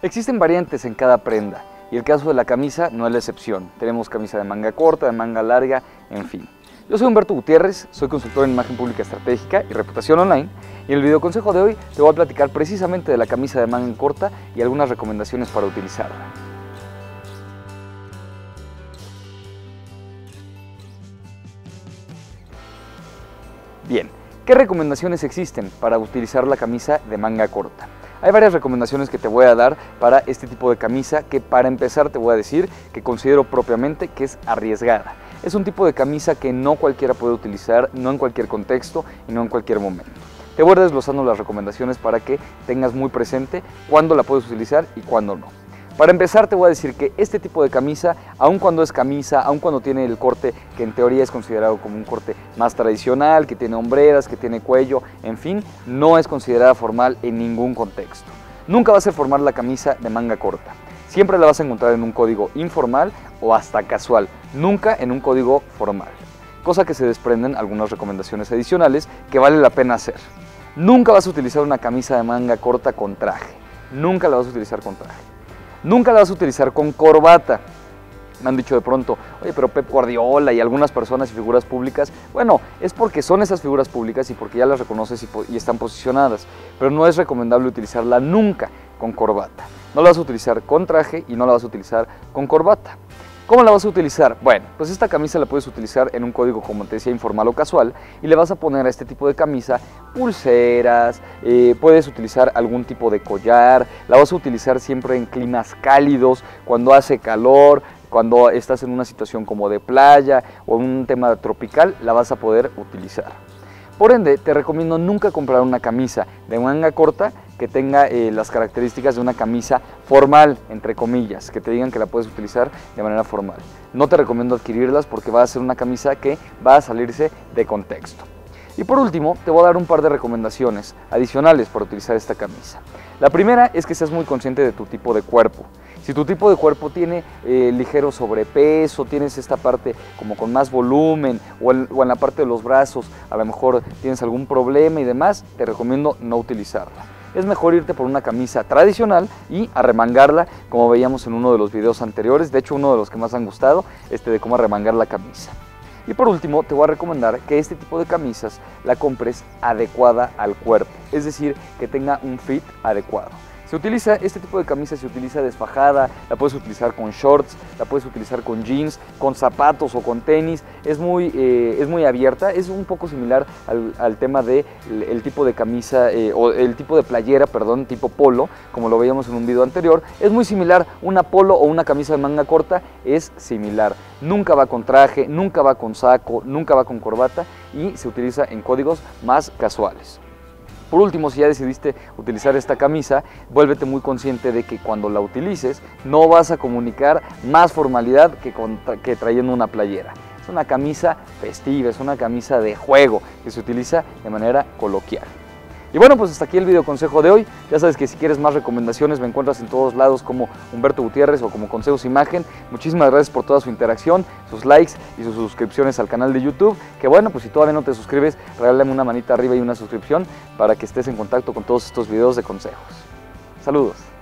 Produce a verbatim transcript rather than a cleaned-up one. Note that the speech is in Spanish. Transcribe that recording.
Existen variantes en cada prenda y el caso de la camisa no es la excepción. Tenemos camisa de manga corta, de manga larga, en fin. Yo soy Humberto Gutiérrez, soy consultor en imagen pública estratégica y reputación online, y en el video consejo de hoy te voy a platicar precisamente de la camisa de manga corta y algunas recomendaciones para utilizarla. Bien, ¿qué recomendaciones existen para utilizar la camisa de manga corta? Hay varias recomendaciones que te voy a dar para este tipo de camisa que, para empezar, te voy a decir que considero propiamente que es arriesgada. Es un tipo de camisa que no cualquiera puede utilizar, no en cualquier contexto y no en cualquier momento. Te voy a ir desglosando las recomendaciones para que tengas muy presente cuándo la puedes utilizar y cuándo no. Para empezar, te voy a decir que este tipo de camisa, aun cuando es camisa, aun cuando tiene el corte que en teoría es considerado como un corte más tradicional, que tiene hombreras, que tiene cuello, en fin, no es considerada formal en ningún contexto. Nunca va a ser formal la camisa de manga corta. Siempre la vas a encontrar en un código informal o hasta casual, nunca en un código formal. Cosa que se desprenden algunas recomendaciones adicionales que vale la pena hacer. Nunca vas a utilizar una camisa de manga corta con traje. Nunca la vas a utilizar con traje. Nunca la vas a utilizar con corbata. Me han dicho de pronto, oye, pero Pep Guardiola y algunas personas y figuras públicas, bueno, es porque son esas figuras públicas y porque ya las reconoces y, y están posicionadas, pero no es recomendable utilizarla nunca con corbata. No la vas a utilizar con traje y no la vas a utilizar con corbata. ¿Cómo la vas a utilizar? Bueno, pues esta camisa la puedes utilizar en un código, como te decía, informal o casual, y le vas a poner a este tipo de camisa pulseras, eh, puedes utilizar algún tipo de collar, la vas a utilizar siempre en climas cálidos, cuando hace calor, cuando estás en una situación como de playa o en un tema tropical, la vas a poder utilizar. Por ende, te recomiendo nunca comprar una camisa de manga corta que tenga eh, las características de una camisa formal, entre comillas, que te digan que la puedes utilizar de manera formal. No te recomiendo adquirirlas porque va a ser una camisa que va a salirse de contexto. Y por último, te voy a dar un par de recomendaciones adicionales para utilizar esta camisa. La primera es que seas muy consciente de tu tipo de cuerpo. Si tu tipo de cuerpo tiene eh, ligero sobrepeso, tienes esta parte como con más volumen o en, o en la parte de los brazos, a lo mejor tienes algún problema y demás, te recomiendo no utilizarla. Es mejor irte por una camisa tradicional y arremangarla, como veíamos en uno de los videos anteriores, de hecho uno de los que más han gustado, este de cómo arremangar la camisa. Y por último, te voy a recomendar que este tipo de camisas la compres adecuada al cuerpo, es decir, que tenga un fit adecuado. Se utiliza, este tipo de camisa se utiliza desfajada, la puedes utilizar con shorts, la puedes utilizar con jeans, con zapatos o con tenis, es muy, eh, es muy abierta, es un poco similar al, al tema del de el tipo de camisa, eh, o el tipo de playera, perdón, tipo polo, como lo veíamos en un video anterior, es muy similar, una polo o una camisa de manga corta es similar, nunca va con traje, nunca va con saco, nunca va con corbata y se utiliza en códigos más casuales. Por último, si ya decidiste utilizar esta camisa, vuélvete muy consciente de que cuando la utilices no vas a comunicar más formalidad que, con, que trayendo una playera. Es una camisa festiva, es una camisa de juego que se utiliza de manera coloquial. Y bueno, pues hasta aquí el video consejo de hoy. Ya sabes que si quieres más recomendaciones me encuentras en todos lados como Humberto Gutiérrez o como Consejos Imagen. Muchísimas gracias por toda su interacción, sus likes y sus suscripciones al canal de YouTube. Que bueno, pues si todavía no te suscribes, regálame una manita arriba y una suscripción para que estés en contacto con todos estos videos de consejos. Saludos.